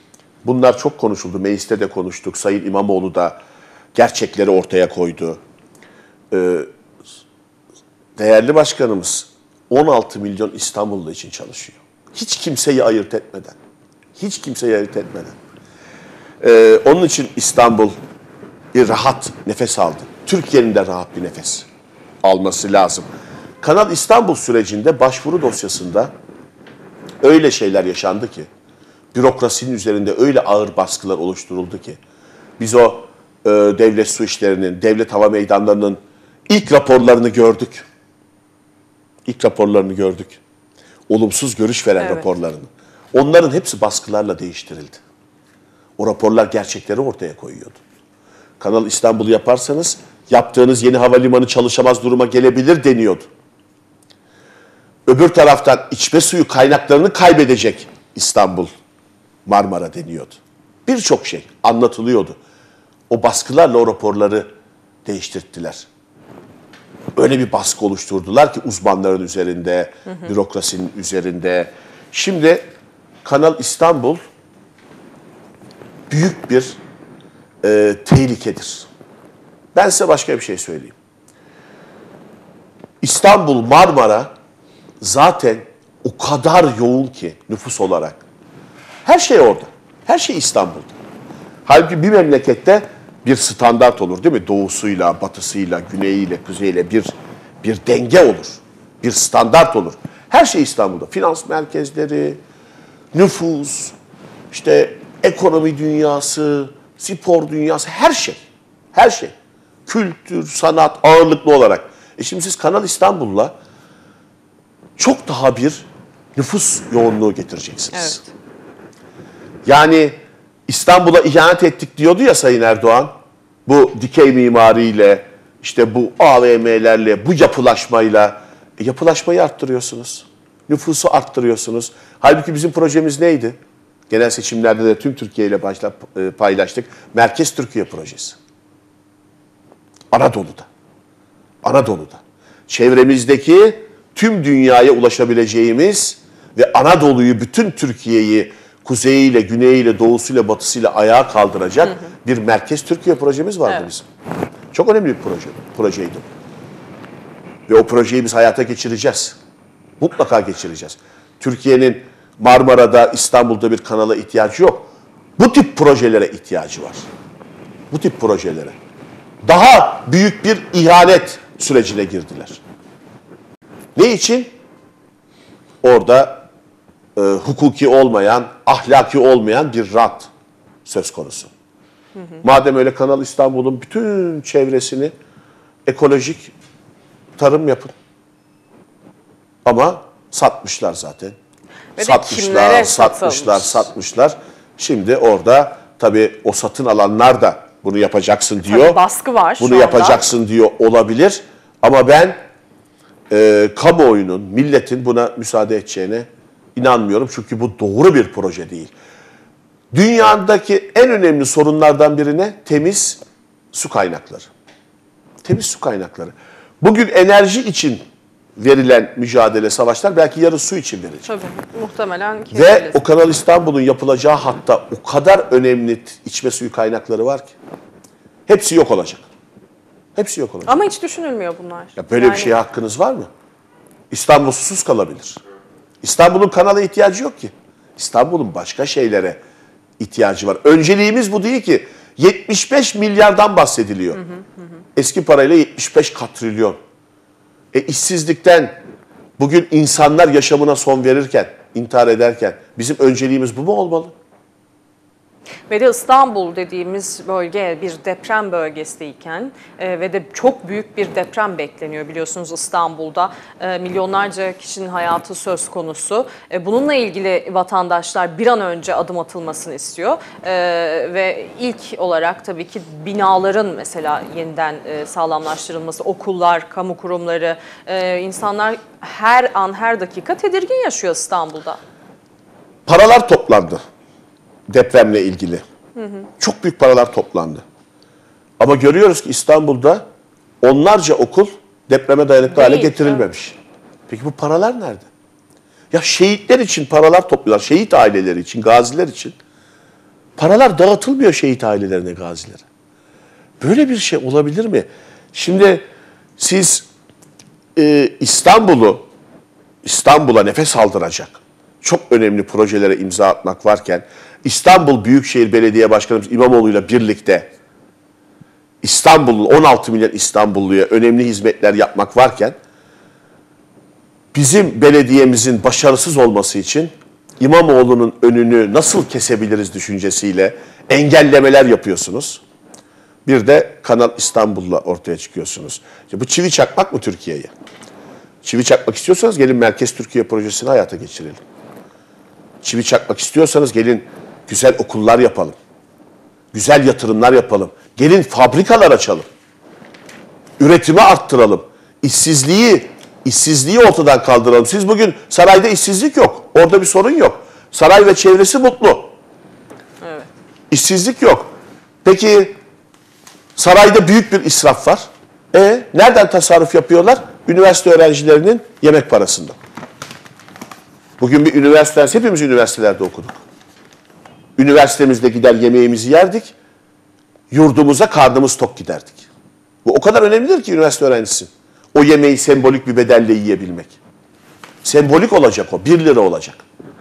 Bunlar çok konuşuldu. Mecliste de konuştuk. Sayın İmamoğlu da gerçekleri ortaya koydu. Ee, değerli başkanımız on altı milyon İstanbullu için çalışıyor. Hiç kimseyi ayırt etmeden. Hiç kimseyi ayırt etmeden. Ee, onun için İstanbul bir rahat nefes aldı. Türkiye'nin de rahat bir nefes alması lazım. Kanal İstanbul sürecinde başvuru dosyasında öyle şeyler yaşandı ki, bürokrasinin üzerinde öyle ağır baskılar oluşturuldu ki, biz o e, devlet su işlerinin, devlet hava meydanlarının ilk raporlarını gördük. İlk raporlarını gördük. Olumsuz görüş veren Evet. raporlarını. Onların hepsi baskılarla değiştirildi. O raporlar gerçekleri ortaya koyuyordu. Kanal İstanbul'u yaparsanız yaptığınız yeni havalimanı çalışamaz duruma gelebilir deniyordu. Öbür taraftan içme suyu kaynaklarını kaybedecek İstanbul, Marmara deniyordu. Birçok şey anlatılıyordu. O baskılarla o raporları değiştirdiler. Öyle bir baskı oluşturdular ki uzmanların üzerinde, hı hı. bürokrasinin üzerinde. Şimdi Kanal İstanbul büyük bir e, tehlikedir. Ben size başka bir şey söyleyeyim. İstanbul, Marmara zaten o kadar yoğun ki nüfus olarak. Her şey orada. Her şey İstanbul'da. Halbuki bir memlekette bir standart olur değil mi? Doğusuyla, batısıyla, güneyiyle, kuzeyiyle bir bir denge olur. Bir standart olur. Her şey İstanbul'da. Finans merkezleri, nüfus, işte ekonomi dünyası, spor dünyası, her şey. Her şey. Kültür, sanat ağırlıklı olarak. E şimdi siz Kanal İstanbul'la çok daha bir nüfus yoğunluğu getireceksiniz. Evet. Yani İstanbul'a ihanet ettik diyordu ya Sayın Erdoğan. Bu dikey mimariyle, işte bu A V M'lerle, bu yapılaşmayla e, yapılaşmayı arttırıyorsunuz. Nüfusu arttırıyorsunuz. Halbuki bizim projemiz neydi? Genel seçimlerde de tüm Türkiye ile başla, e, paylaştık. Merkez Türkiye projesi. Anadolu'da. Anadolu'da. Çevremizdeki tüm dünyaya ulaşabileceğimiz ve Anadolu'yu, bütün Türkiye'yi kuzeyiyle, güneyiyle, doğusuyla, batısıyla ayağa kaldıracak hı hı. bir Merkez Türkiye projemiz vardı evet. bizim. Çok önemli bir proje, projeydi. Ve o projeyi biz hayata geçireceğiz. Mutlaka geçireceğiz. Türkiye'nin Marmara'da, İstanbul'da bir kanala ihtiyacı yok. Bu tip projelere ihtiyacı var. Bu tip projelere. Daha büyük bir ihanet sürecine girdiler. Ne için? Orada e, hukuki olmayan, ahlaki olmayan bir rant söz konusu. Hı hı. Madem öyle Kanal İstanbul'un bütün çevresini ekolojik tarım yapın. Ama satmışlar zaten. Ve satmışlar, satmışlar, satmışlar. Şimdi orada tabii o satın alanlar da bunu yapacaksın diyor. Tabii baskı var şu Bunu anda. yapacaksın diyor olabilir. Ama ben e, kamuoyunun, milletin buna müsaade edeceğine inanmıyorum. Çünkü bu doğru bir proje değil. Dünyadaki en önemli sorunlardan biri ne? Temiz su kaynakları. Temiz su kaynakları. Bugün enerji için verilen mücadele, savaşlar belki yarın su için verilecek. Tabii, muhtemelen. Ve o Kanal İstanbul'un yapılacağı hatta o kadar önemli içme suyu kaynakları var ki. Hepsi yok olacak. Hepsi yok olacak. Ama hiç düşünülmüyor bunlar. Ya böyle yani... bir şeye hakkınız var mı? İstanbul susuz kalabilir. İstanbul'un kanala ihtiyacı yok ki. İstanbul'un başka şeylere ihtiyacı var. Önceliğimiz bu değil ki. yetmiş beş milyardan bahsediliyor. Hı hı hı. Eski parayla yetmiş beş katrilyon. E işsizlikten bugün insanlar yaşamına son verirken, intihar ederken bizim önceliğimiz bu mu olmalı? Ve de İstanbul dediğimiz bölge bir deprem bölgesiyken e, ve de çok büyük bir deprem bekleniyor biliyorsunuz İstanbul'da. E, milyonlarca kişinin hayatı söz konusu. E, bununla ilgili vatandaşlar bir an önce adım atılmasını istiyor. E, ve ilk olarak tabii ki binaların mesela yeniden e, sağlamlaştırılması, okullar, kamu kurumları, e, insanlar her an her dakika tedirgin yaşıyor İstanbul'da. Paralar toplandı. Depremle ilgili. Hı hı. Çok büyük paralar toplandı. Ama görüyoruz ki İstanbul'da onlarca okul depreme dayanıklı Değil, hale getirilmemiş. Evet. Peki bu paralar nerede? Ya şehitler için paralar topluyorlar. Şehit aileleri için, gaziler için. Paralar dağıtılmıyor şehit ailelerine, gazilere. Böyle bir şey olabilir mi? Şimdi siz e, İstanbul'u, İstanbul'a nefes aldıracak çok önemli projelere imza atmak varken, İstanbul Büyükşehir Belediye Başkanımız İmamoğlu'yla birlikte İstanbul'un on altı milyon İstanbulluya önemli hizmetler yapmak varken, bizim belediyemizin başarısız olması için İmamoğlu'nun önünü nasıl kesebiliriz düşüncesiyle engellemeler yapıyorsunuz. Bir de Kanal İstanbul'la ortaya çıkıyorsunuz. İşte bu çivi çakmak mı Türkiye'ye? Çivi çakmak istiyorsanız gelin Merkez Türkiye projesini hayata geçirelim. Çivi çakmak istiyorsanız gelin güzel okullar yapalım. Güzel yatırımlar yapalım. Gelin fabrikalar açalım. Üretimi arttıralım. İşsizliği, işsizliği ortadan kaldıralım. Siz bugün sarayda işsizlik yok. Orada bir sorun yok. Saray ve çevresi mutlu. Evet. İşsizlik yok. Peki sarayda büyük bir israf var. E nereden tasarruf yapıyorlar? Üniversite öğrencilerinin yemek parasından. Bugün bir üniversite, hepimiz üniversitelerde okuduk. Üniversitemizde gider yemeğimizi yerdik. Yurdumuza karnımız tok giderdik. Bu o kadar önemlidir ki üniversite öğrencisi. O yemeği sembolik bir bedelle yiyebilmek. Sembolik olacak o. Bir lira olacak.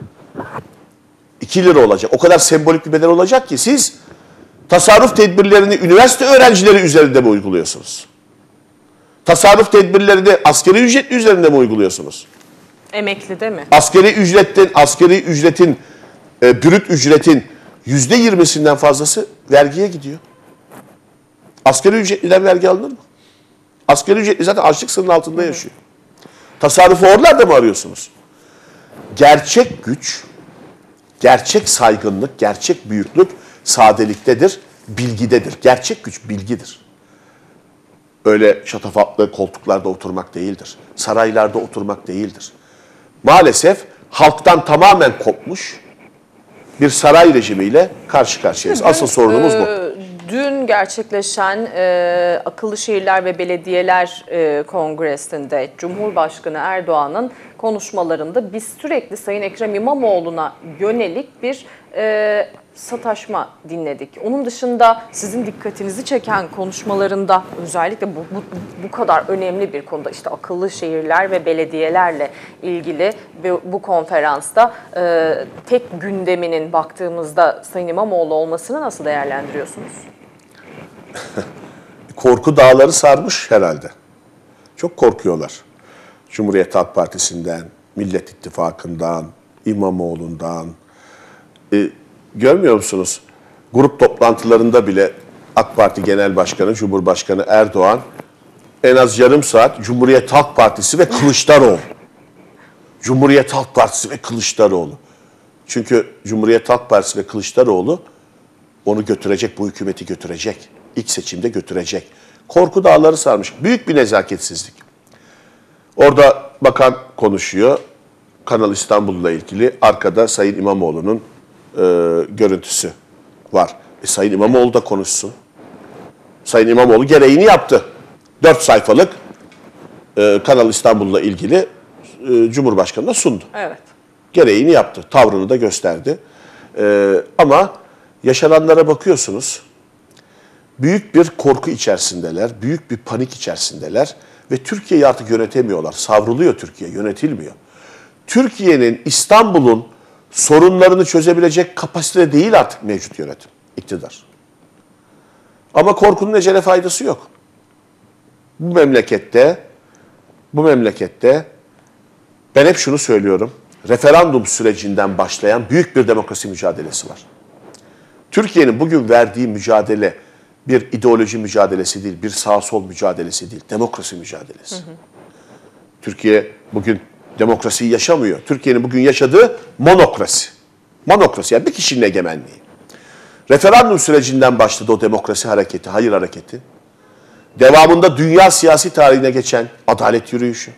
iki lira olacak. O kadar sembolik bir bedel olacak ki siz tasarruf tedbirlerini üniversite öğrencileri üzerinde mi uyguluyorsunuz? Tasarruf tedbirlerini asgari ücretli üzerinde mi uyguluyorsunuz? Emekli değil mi? Asgari ücretin, asgari ücretin, e, brüt ücretin yüzde yirmisinden fazlası vergiye gidiyor. Asgari ücretliden vergi alınır mı? Asgari ücretli zaten açlık sınırının altında yaşıyor. Tasarrufu oralarda mı arıyorsunuz? Gerçek güç, gerçek saygınlık, gerçek büyüklük sadeliktedir, bilgidedir. Gerçek güç bilgidir. Öyle şatafatlı koltuklarda oturmak değildir. Saraylarda oturmak değildir. Maalesef halktan tamamen kopmuş bir saray rejimiyle karşı karşıyayız. Asıl sorunumuz bu. Dün gerçekleşen e, Akıllı Şehirler ve Belediyeler e, Kongresi'nde Cumhurbaşkanı Erdoğan'ın konuşmalarında biz sürekli Sayın Ekrem İmamoğlu'na yönelik bir e, sataşma dinledik. Onun dışında sizin dikkatinizi çeken konuşmalarında özellikle bu, bu, bu kadar önemli bir konuda işte akıllı şehirler ve belediyelerle ilgili ve bu konferansta e, tek gündeminin baktığımızda Sayın İmamoğlu olmasını nasıl değerlendiriyorsunuz? Korku dağları sarmış herhalde. Çok korkuyorlar. Cumhuriyet Halk Partisi'nden, Millet İttifakı'ndan, İmamoğlu'ndan. E, görmüyor musunuz? Grup toplantılarında bile AK Parti Genel Başkanı, Cumhurbaşkanı Erdoğan en az yarım saat Cumhuriyet Halk Partisi ve Kılıçdaroğlu. Cumhuriyet Halk Partisi ve Kılıçdaroğlu. Çünkü Cumhuriyet Halk Partisi ve Kılıçdaroğlu onu götürecek, bu hükümeti götürecek. İlk seçimde götürecek. Korku dağları sarmış. Büyük bir nezaketsizlik. Orada bakan konuşuyor. Kanal İstanbul'la ilgili. Arkada Sayın İmamoğlu'nun e, görüntüsü var. E, Sayın İmamoğlu da konuşsun. Sayın İmamoğlu gereğini yaptı. Dört sayfalık e, Kanal İstanbul'la ilgili e, Cumhurbaşkanı'na sundu. Evet. Gereğini yaptı. Tavrını da gösterdi. E, ama yaşananlara bakıyorsunuz. Büyük bir korku içerisindeler, büyük bir panik içerisindeler ve Türkiye'yi artık yönetemiyorlar. Savruluyor Türkiye, yönetilmiyor. Türkiye'nin, İstanbul'un sorunlarını çözebilecek kapasite değil artık mevcut yönetim, iktidar. Ama korkunun ecele faydası yok. Bu memlekette, bu memlekette ben hep şunu söylüyorum, referandum sürecinden başlayan büyük bir demokrasi mücadelesi var. Türkiye'nin bugün verdiği mücadele bir ideoloji mücadelesi değil, bir sağ-sol mücadelesi değil, demokrasi mücadelesi. Hı hı. Türkiye bugün demokrasiyi yaşamıyor. Türkiye'nin bugün yaşadığı monokrasi. Monokrasi, yani bir kişinin egemenliği. Referandum sürecinden başladı o demokrasi hareketi, hayır hareketi. Devamında dünya siyasi tarihine geçen adalet yürüyüşü.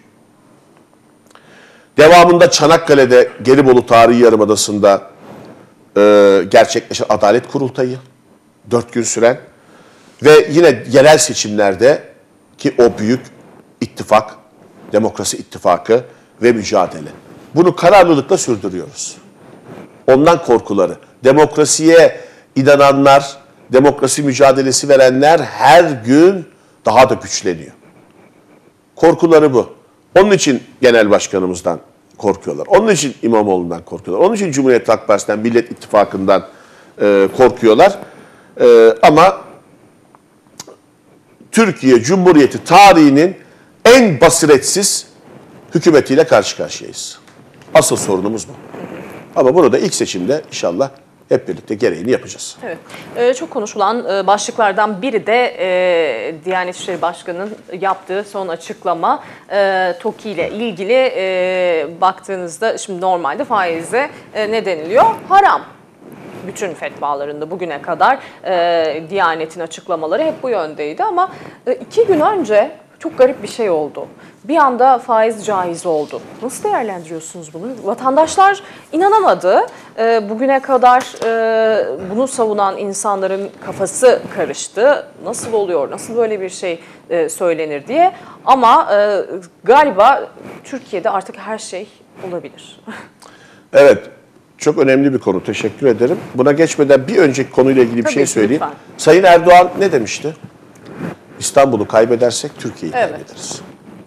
Devamında Çanakkale'de, Gelibolu Tarihi Yarımadası'nda e, gerçekleşen adalet kurultayı, dört gün süren ve yine yerel seçimlerde ki o büyük ittifak, demokrasi ittifakı ve mücadele. Bunu kararlılıkla sürdürüyoruz. Ondan korkuları, demokrasiye inananlar, demokrasi mücadelesi verenler her gün daha da güçleniyor. Korkuları bu. Onun için genel başkanımızdan korkuyorlar. Onun için İmamoğlu'ndan korkuyorlar. Onun için Cumhuriyet Halk Partisi'nden, Millet İttifakı'ndan e, korkuyorlar. E, ama Türkiye Cumhuriyeti tarihinin en basiretsiz hükümetiyle karşı karşıyayız. Asıl sorunumuz bu. Ama bunu da ilk seçimde inşallah hep birlikte gereğini yapacağız. Evet. Ee, çok konuşulan e, başlıklardan biri de e, Diyanet İşleri Başkanı'nın yaptığı son açıklama. E, TOKİ ile ilgili e, baktığınızda şimdi normalde faize e, ne deniliyor? Haram. Bütün fetvalarında bugüne kadar e, Diyanet'in açıklamaları hep bu yöndeydi ama e, iki gün önce çok garip bir şey oldu. Bir anda faiz caiz oldu. Nasıl değerlendiriyorsunuz bunu? Vatandaşlar inanamadı. E, bugüne kadar e, bunu savunan insanların kafası karıştı. Nasıl oluyor, nasıl böyle bir şey e, söylenir diye. Ama e, galiba Türkiye'de artık her şey olabilir. Evet. Çok önemli bir konu. Teşekkür ederim. Buna geçmeden bir önceki konuyla ilgili bir Tabii şey ki, söyleyeyim. lütfen. Sayın Erdoğan ne demişti? İstanbul'u kaybedersek Türkiye'yi Evet. kaybederiz.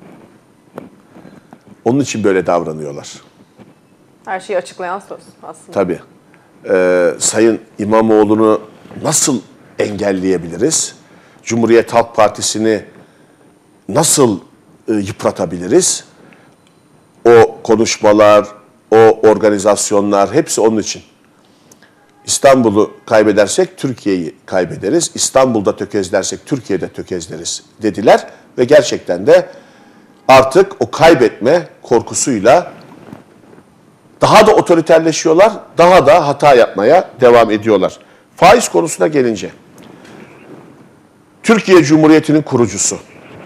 Onun için böyle davranıyorlar. Her şeyi açıklayan söz aslında. Tabii. Ee, Sayın İmamoğlu'nu nasıl engelleyebiliriz? Cumhuriyet Halk Partisi'ni nasıl e, yıpratabiliriz? O konuşmalar, o organizasyonlar hepsi onun için. İstanbul'u kaybedersek Türkiye'yi kaybederiz. İstanbul'da tökezlersek Türkiye'de tökezleriz dediler. Ve gerçekten de artık o kaybetme korkusuyla daha da otoriterleşiyorlar, daha da hata yapmaya devam ediyorlar. Faiz konusuna gelince, Türkiye Cumhuriyeti'nin kurucusu,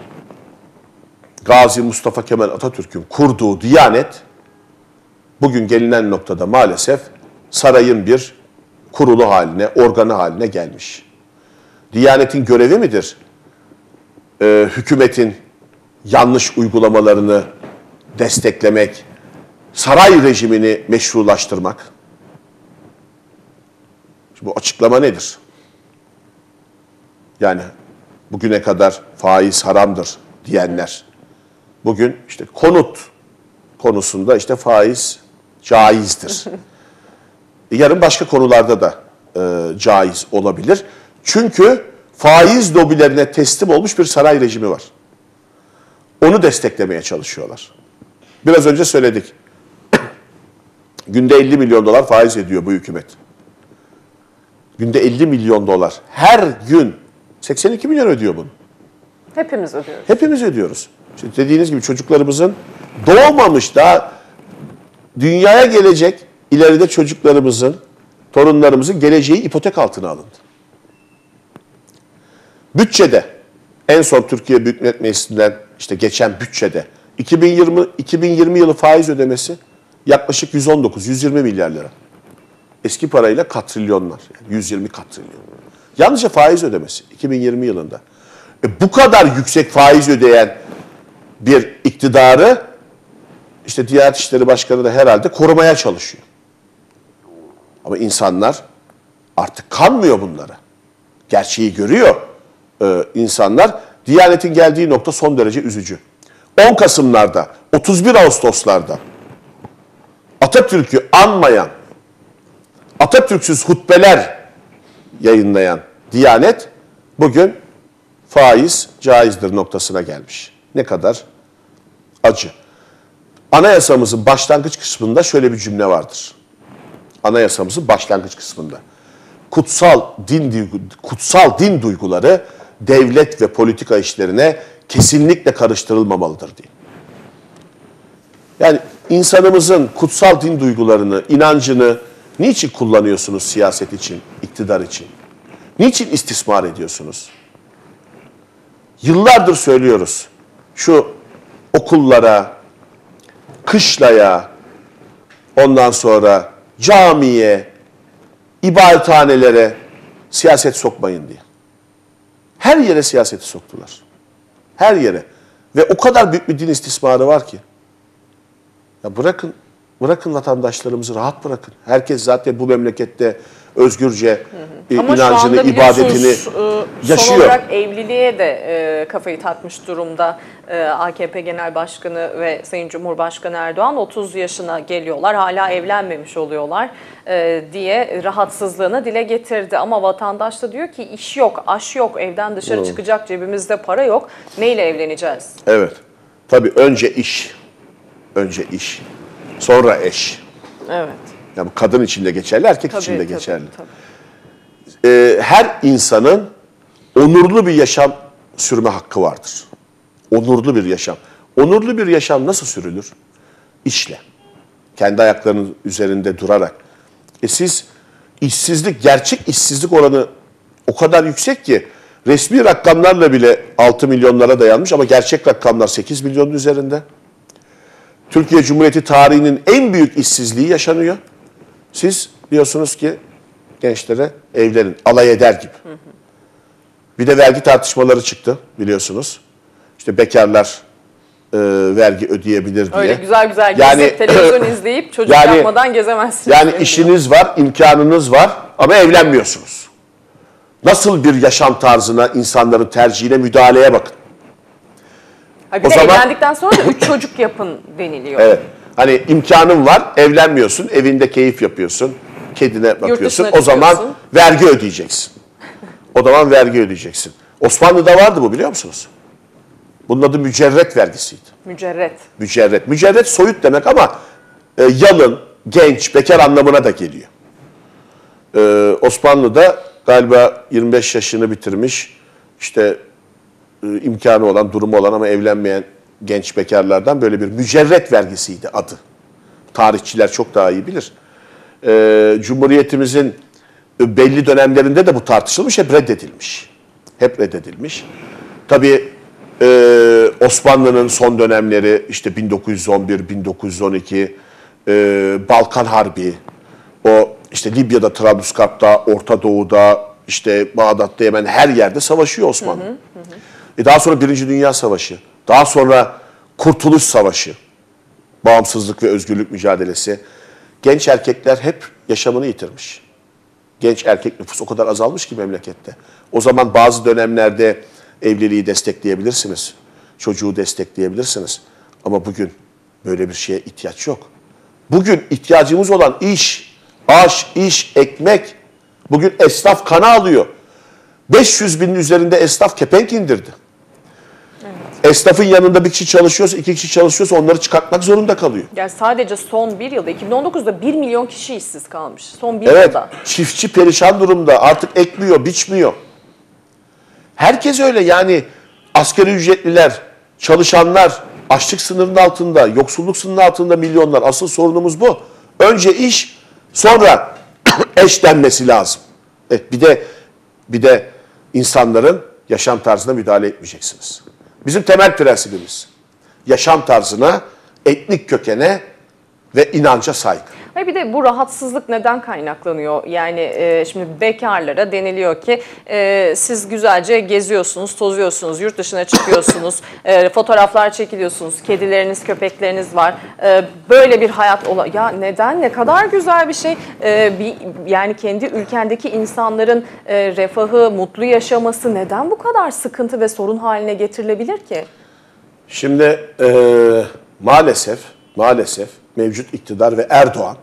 Gazi Mustafa Kemal Atatürk'ün kurduğu Diyanet, bugün gelinen noktada maalesef sarayın bir kurulu haline, organı haline gelmiş. Diyanetin görevi midir? Ee, hükümetin yanlış uygulamalarını desteklemek, saray rejimini meşrulaştırmak. Şimdi bu açıklama nedir? Yani bugüne kadar faiz haramdır diyenler, bugün işte konut konusunda işte faiz caizdir. Yarın başka konularda da e, caiz olabilir. Çünkü faiz lobilerine teslim olmuş bir saray rejimi var. Onu desteklemeye çalışıyorlar. Biraz önce söyledik. Günde elli milyon dolar faiz ediyor bu hükümet. Günde elli milyon dolar. Her gün seksen iki milyon ödüyor bunu. Hepimiz ödüyoruz. Hepimiz ödüyoruz. Şimdi dediğiniz gibi çocuklarımızın doğmamış daha dünyaya gelecek ileride çocuklarımızın, torunlarımızın geleceği ipotek altına alındı. Bütçede en son Türkiye Büyük Millet Meclisi'nden işte geçen bütçede iki bin yirmi iki bin yirmi yılı faiz ödemesi yaklaşık yüz on dokuz yüz yirmi milyar lira. Eski parayla katrilyonlar. Yani yüz yirmi katrilyon. Yalnızca faiz ödemesi iki bin yirmi yılında. E bu kadar yüksek faiz ödeyen bir iktidarı işte Diyanet İşleri Başkanı da herhalde korumaya çalışıyor. Ama insanlar artık kanmıyor bunlara. Gerçeği görüyor e, insanlar. Diyanet'in geldiği nokta son derece üzücü. on Kasım'larda, otuz bir Ağustos'larda Atatürk'ü anmayan, Atatürk'süz hutbeler yayınlayan Diyanet bugün faiz caizdir noktasına gelmiş. Ne kadar acı. Anayasamızın başlangıç kısmında şöyle bir cümle vardır. Anayasamızın başlangıç kısmında. Kutsal din kutsal din duyguları devlet ve politika işlerine kesinlikle karıştırılmamalıdır diye. Yani insanımızın kutsal din duygularını, inancını niçin kullanıyorsunuz siyaset için, iktidar için? Niçin istismar ediyorsunuz? Yıllardır söylüyoruz. Şu okullara, kışlaya, ondan sonra camiye, ibadethanelere siyaset sokmayın diye. Her yere siyaseti soktular. Her yere. Ve o kadar büyük bir din istismarı var ki. Ya bırakın, bırakın vatandaşlarımızı rahat bırakın. Herkes zaten bu memlekette özgürce e, Ama şu inancını, anda ibadetini biliyorsunuz, e, yaşıyor. son olarak evliliğe de e, kafayı takmış durumda e, A K P Genel Başkanı ve Sayın Cumhurbaşkanı Erdoğan. otuz yaşına geliyorlar, hala evlenmemiş oluyorlar e, diye rahatsızlığını dile getirdi. Ama vatandaş da diyor ki iş yok, aş yok, evden dışarı Hmm. çıkacak, cebimizde para yok. Neyle evleneceğiz? Evet. Tabii önce iş, önce iş, sonra eş. Evet. Yani bu kadın için de geçerli, erkek Tabii, için de tabii, geçerli. tabii. Ee, her insanın onurlu bir yaşam sürme hakkı vardır. Onurlu bir yaşam. Onurlu bir yaşam nasıl sürülür? İşle. Kendi ayaklarının üzerinde durarak. E siz işsizlik, gerçek işsizlik oranı o kadar yüksek ki resmi rakamlarla bile altı milyonlara dayanmış ama gerçek rakamlar sekiz milyonun üzerinde. Türkiye Cumhuriyeti tarihinin en büyük işsizliği yaşanıyor. Siz diyorsunuz ki gençlere evlenin, alay eder gibi. Bir de vergi tartışmaları çıktı biliyorsunuz. İşte bekarlar e, vergi ödeyebilir diye. Öyle güzel güzel gezip Yani- televizyon izleyip çocuk Yani- yapmadan gezemezsiniz. Yani diyor. işiniz var, imkanınız var ama evlenmiyorsunuz. Nasıl bir yaşam tarzına, insanların tercihine, müdahaleye bakın. Ha, bir o de zaman- evlendikten sonra da üç çocuk yapın deniliyor. Evet. Hani imkanın var, evlenmiyorsun, evinde keyif yapıyorsun, kedine bakıyorsun. dışına O zaman çıkıyorsun. vergi ödeyeceksin. O zaman vergi ödeyeceksin. Osmanlı'da vardı bu, biliyor musunuz? Bunun adı mücerret vergisiydi. Mücerret. Mücerret. Mücerret soyut demek ama e, yalın, genç, bekar anlamına da geliyor. E, Osmanlı'da galiba yirmi beş yaşını bitirmiş, işte e, imkanı olan, durumu olan ama evlenmeyen genç bekarlardan böyle bir mücerret vergisiydi adı. Tarihçiler çok daha iyi bilir. E, Cumhuriyetimizin belli dönemlerinde de bu tartışılmış, hep reddedilmiş. Hep reddedilmiş. Tabii e, Osmanlı'nın son dönemleri işte bin dokuz yüz on bir, bin dokuz yüz on iki, e, Balkan Harbi, o işte Libya'da, Trablusgarp'ta, Orta Doğu'da, işte Bağdat'ta, hemen her yerde savaşıyor Osmanlı. Hı hı, hı. E daha sonra Birinci Dünya Savaşı, daha sonra Kurtuluş Savaşı, bağımsızlık ve özgürlük mücadelesi. Genç erkekler hep yaşamını yitirmiş. Genç erkek nüfus o kadar azalmış ki memlekette. O zaman bazı dönemlerde evliliği destekleyebilirsiniz. Çocuğu destekleyebilirsiniz. Ama bugün böyle bir şeye ihtiyaç yok. Bugün ihtiyacımız olan iş, aş, iş, ekmek. Bugün esnaf kana alıyor. beş yüz binin üzerinde esnaf kepenk indirdi. Evet. Esnafın yanında bir kişi çalışıyorsa, iki kişi çalışıyorsa onları çıkartmak zorunda kalıyor. Yani sadece son bir yılda, iki bin on dokuzda bir milyon kişi işsiz kalmış. Son bir Evet, yılda. çiftçi perişan durumda. Artık ekmiyor, biçmiyor. Herkes öyle, yani asgari ücretliler, çalışanlar, açlık sınırının altında, yoksulluk sınırının altında milyonlar. Asıl sorunumuz bu. Önce iş, sonra eş denmesi lazım. Evet, bir de bir de insanların yaşam tarzına müdahale etmeyeceksiniz. Bizim temel prensibimiz yaşam tarzına, etnik kökene ve inanca saygı. Ve bir de bu rahatsızlık neden kaynaklanıyor? Yani e, şimdi bekarlara deniliyor ki e, siz güzelce geziyorsunuz, tozuyorsunuz, yurt dışına çıkıyorsunuz, e, fotoğraflar çekiliyorsunuz, kedileriniz, köpekleriniz var. E, böyle bir hayat ola. Ya neden? Ne kadar güzel bir şey. E, bir, yani kendi ülkendeki insanların e, refahı, mutlu yaşaması neden bu kadar sıkıntı ve sorun haline getirilebilir ki? Şimdi e, maalesef, maalesef mevcut iktidar ve Erdoğan,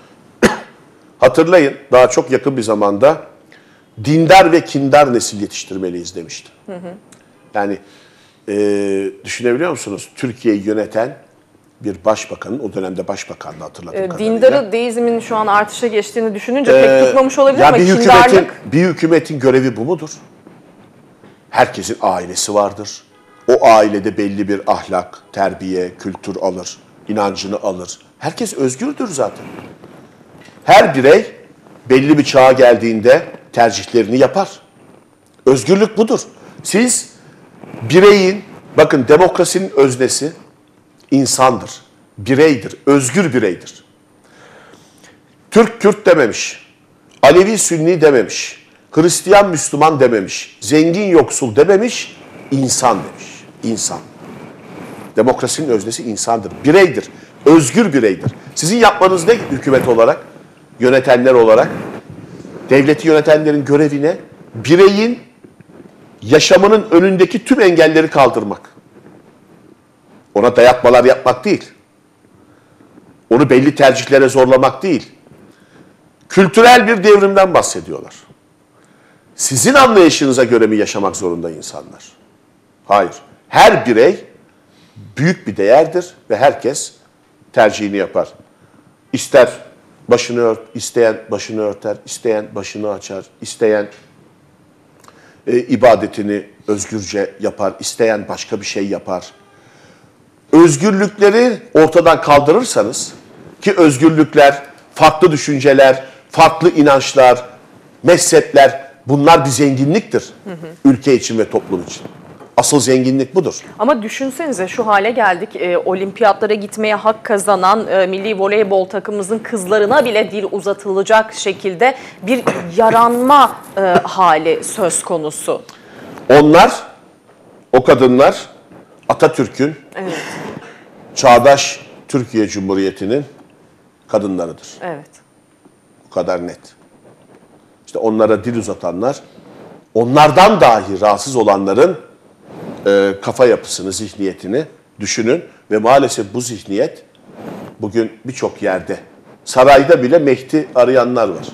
hatırlayın daha çok yakın bir zamanda dindar ve kindar nesil yetiştirmeliyiz demişti. Hı hı. Yani e, düşünebiliyor musunuz? Türkiye'yi yöneten bir başbakanın, o dönemde başbakanlığı hatırladığım E, kadarıyla. dindarı, deizmin şu an artışa geçtiğini düşününce Ee, pek tutmamış olabilir ya ama bir kindarlık... hükümetin, bir hükümetin görevi bu mudur? Herkesin ailesi vardır. O ailede belli bir ahlak, terbiye, kültür alır, inancını alır. Herkes özgürdür zaten. Her birey belli bir çağa geldiğinde tercihlerini yapar. Özgürlük budur. Siz bireyin, bakın demokrasinin öznesi insandır, bireydir, özgür bireydir. Türk Kürt dememiş, Alevi Sünni dememiş, Hristiyan Müslüman dememiş, zengin yoksul dememiş, insan demiş. İnsan. Demokrasinin öznesi insandır, bireydir, özgür bireydir. Sizin yapmanız ne hükümet olarak, yönetenler olarak? Devleti yönetenlerin görevine bireyin yaşamının önündeki tüm engelleri kaldırmak. Ona dayatmalar yapmak değil. Onu belli tercihlere zorlamak değil. Kültürel bir devrimden bahsediyorlar. Sizin anlayışınıza göre mi yaşamak zorunda insanlar? Hayır. Her birey büyük bir değerdir ve herkes tercihini yapar. İster başını ört, isteyen başını örter, isteyen başını açar, isteyen e, ibadetini özgürce yapar, isteyen başka bir şey yapar. Özgürlükleri ortadan kaldırırsanız, ki özgürlükler, farklı düşünceler, farklı inançlar, mezhepler, bunlar bir zenginliktir hı hı. ülke için ve toplum için. Asıl zenginlik budur. Ama düşünsenize şu hale geldik. E, olimpiyatlara gitmeye hak kazanan e, milli voleybol takımımızın kızlarına bile dil uzatılacak şekilde bir yaranma e, hali söz konusu. Onlar, o kadınlar Atatürk'ün, evet. çağdaş Türkiye Cumhuriyeti'nin kadınlarıdır. Evet. Bu kadar net. İşte onlara dil uzatanlar, onlardan dahi rahatsız olanların e, kafa yapısını, zihniyetini düşünün ve maalesef bu zihniyet bugün birçok yerde, sarayda bile Mehdi arayanlar var.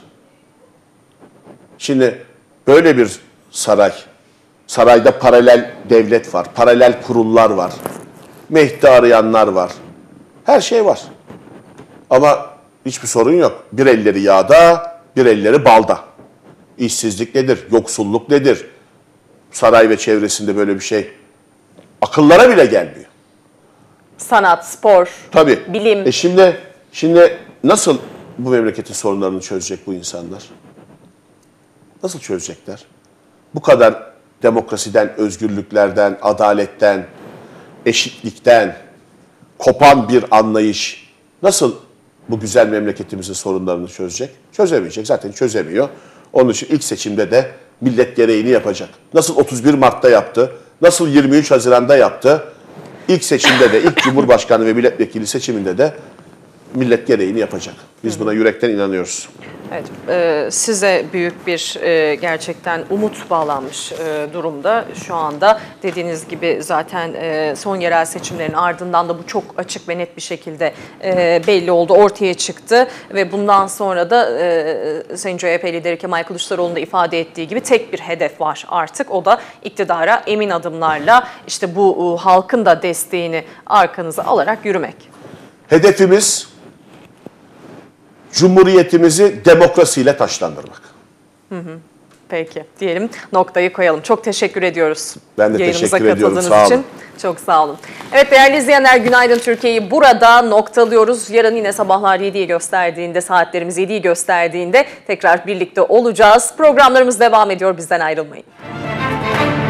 Şimdi böyle bir saray, sarayda paralel devlet var, paralel kurullar var, Mehdi arayanlar var, her şey var. Ama hiçbir sorun yok. Bir elleri yağda, bir elleri balda. İşsizlik nedir? Yoksulluk nedir? Saray ve çevresinde böyle bir şey akıllara bile gelmiyor. Sanat, spor, Tabii. bilim. E şimdi, şimdi nasıl bu memleketin sorunlarını çözecek bu insanlar? Nasıl çözecekler? Bu kadar demokrasiden, özgürlüklerden, adaletten, eşitlikten kopan bir anlayış nasıl bu güzel memleketimizin sorunlarını çözecek? Çözemeyecek. Zaten çözemiyor. Onun için ilk seçimde de millet gereğini yapacak. Nasıl otuz bir Mart'ta yaptı? Nasıl yirmi üç Haziran'da yaptı? İlk seçimde de, ilk Cumhurbaşkanı ve milletvekili seçiminde de millet gereğini yapacak. Biz buna yürekten inanıyoruz. Evet, e, size büyük bir e, gerçekten umut bağlanmış e, durumda şu anda. Dediğiniz gibi zaten e, son yerel seçimlerin ardından da bu çok açık ve net bir şekilde e, belli oldu, ortaya çıktı. Ve bundan sonra da e, Sayın C H P lideri Kemal Kılıçdaroğlu'nun da ifade ettiği gibi tek bir hedef var artık. O da iktidara emin adımlarla işte bu e, halkın da desteğini arkanıza alarak yürümek. Hedefimiz Cumhuriyetimizi demokrasiyle taşlandırmak. Hı hı. Peki diyelim, noktayı koyalım. Çok teşekkür ediyoruz. Ben de Yayınımıza teşekkür ediyorum. katıldığınız Sağ için. olun. Çok sağ olun. Evet değerli izleyenler, Günaydın Türkiye'yi burada noktalıyoruz. Yarın yine sabahlar yediyi gösterdiğinde, saatlerimiz yediyi gösterdiğinde tekrar birlikte olacağız. Programlarımız devam ediyor. Bizden ayrılmayın.